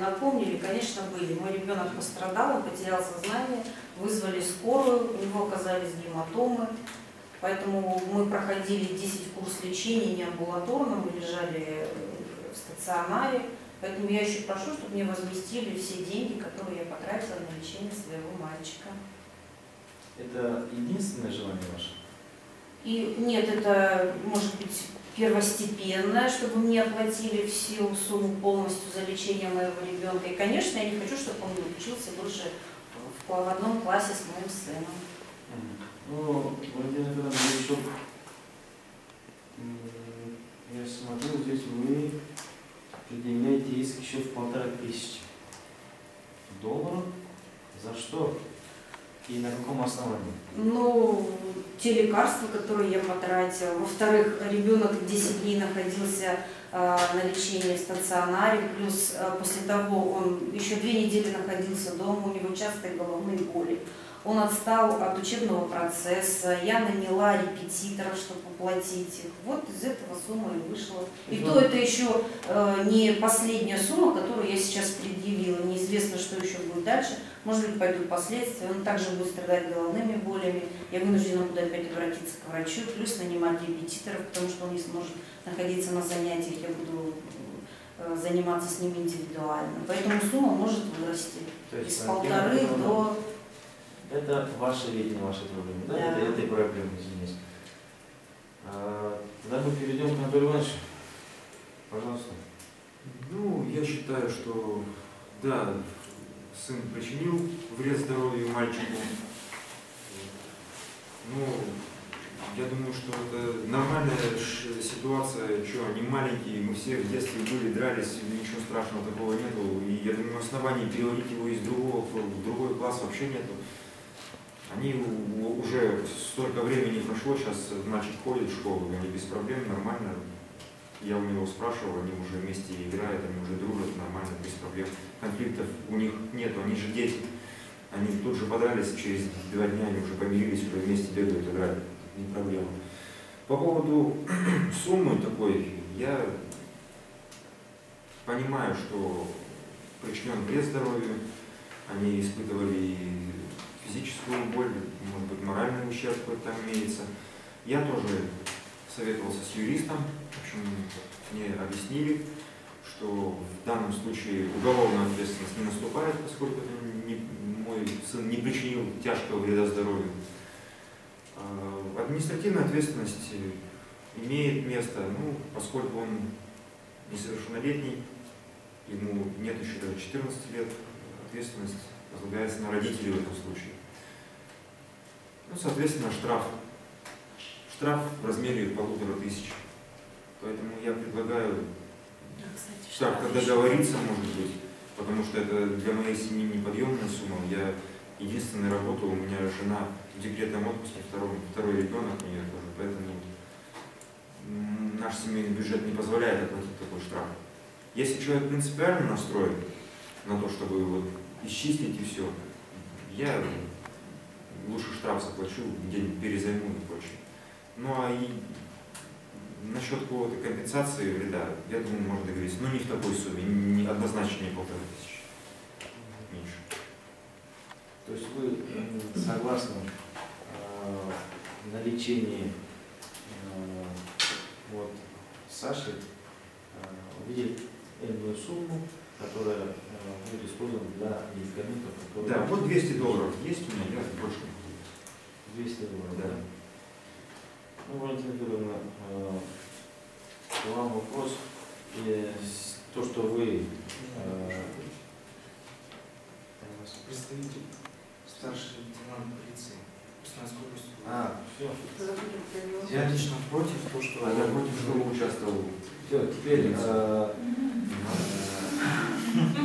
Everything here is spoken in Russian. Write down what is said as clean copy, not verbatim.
напомнили, конечно, были. Мой ребенок пострадал, он потерял сознание, вызвали скорую, у него оказались гематомы. Поэтому мы проходили 10 курс лечения неамбулаторно, мы лежали в стационаре. Поэтому я еще прошу, чтобы мне возместили все деньги, которые я потратила на лечение своего мальчика. Это единственное желание ваше? И нет, это может быть первостепенное, чтобы мне оплатили всю сумму полностью за лечение моего ребенка. И, конечно, я не хочу, чтобы он учился больше в одном классе с моим сыном. Ну, Владимир Федорович, еще, я смотрю, здесь вы предъявляете иск еще в $1500 За что и на каком основании? Ну, те лекарства, которые я потратила. Во-вторых, ребенок 10 дней находился на лечении в стационаре, плюс после того он еще 2 недели находился дома, у него частые головные боли. Он отстал от учебного процесса, я наняла репетиторов, чтобы оплатить их. Вот из этого сумма и вышла. И то это еще не последняя сумма, которую я сейчас предъявила. Неизвестно, что еще будет дальше. Может быть, пойдут последствия. Он также будет страдать головными болями. Я вынуждена буду опять обратиться к врачу, плюс нанимать репетиторов, потому что он не сможет находиться на занятиях. Я буду заниматься с ним индивидуально. Поэтому сумма может вырасти из 1,5 до... Это ваше видение, ваши проблемы, да? Да. Это этой проблемы, извините. Тогда мы перейдем к Анатолию Ивановичу. Пожалуйста. Ну, я считаю, что да, сын причинил вред здоровью мальчику. Ну, я думаю, что это нормальная ситуация, что они маленькие, мы все в детстве были, дрались, ничего страшного такого нету. И я думаю, оснований переводить его из другого в другой класс вообще нету. Они уже столько времени прошло, сейчас мальчик ходит в школу, они без проблем, нормально. Я у него спрашивал, они уже вместе играют, они уже дружат, нормально, без проблем. Конфликтов у них нету, они же дети. Они тут же подрались, через 2 дня они уже помирились, уже вместе бегают, играют, не проблема. По поводу суммы такой, я понимаю, что причинен вред здоровью, они испытывали физическую боль, может быть, моральный ущерб какой-то там имеется. Я тоже советовался с юристом, в общем, мне объяснили, что в данном случае уголовная ответственность не наступает, поскольку мой сын не причинил тяжкого вреда здоровью. Административная ответственность имеет место, ну, поскольку он несовершеннолетний, ему нет еще даже 14 лет, ответственность возлагается на родителей в этом случае. Ну, соответственно, штраф. Штраф в размере 1500. Поэтому я предлагаю как-то договориться, может быть, потому что это для моей семьи неподъемная сумма. Я единственная работаю, у меня жена в декретном отпуске, второй ребенок у нее тоже, поэтому наш семейный бюджет не позволяет оплатить такой штраф. Если человек принципиально настроен на то, чтобы вот исчислить и все, я лучше штраф заплачу, где-нибудь перезайму и прочее. Ну а и насчет какого-то компенсации вреда, я думаю, можно договориться, но не в такой сумме, не, однозначно не 1500. Меньше. То есть вы согласны на лечении вот, Саши увидеть энную сумму, которая будет использована для медикаментов, которые... Да, вот $200 есть у меня, я больше не буду. $200, да. Ну, Валентина Федоровна, к вам вопрос. То, что вы... Представитель старший лейтенант полиции Красноярской области. Все. Я лично против того, что... Я против, что участвовал. Все, теперь...